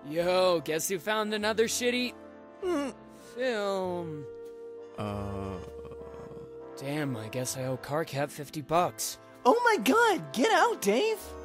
Yo, guess who found another shitty film? Damn, I guess I owe CarCap $50. Oh my god, get out, Dave!